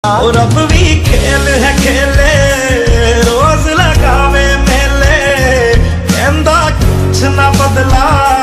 और अब भी खेल है खेले रोज लगावे मेले कहंदा कुछ ना बदला।